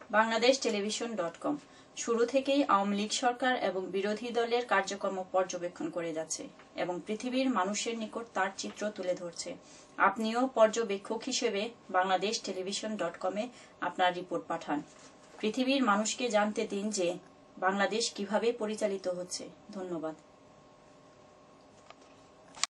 বাংলাদেশ টেলিভিশন.com শুরু থেকেই আওয়ামী লীগ সরকার এবং বিরোধী দলের কার্যক্রম পর্যবেক্ষণ করে যাচ্ছে এবং পৃথিবীর মানুষের নিকট তার চিত্র তুলে ধরছে। আপনিও পর্যবেক্ষক হিসেবে বাংলাদেশ টেলিভিশন.com-এ আপনার রিপোর্ট পাঠান। পৃথিবীর মানুষকে জানতে দিন যে বাংলাদেশ কিভাবে পরিচালিত হচ্ছে। ধন্যবাদ।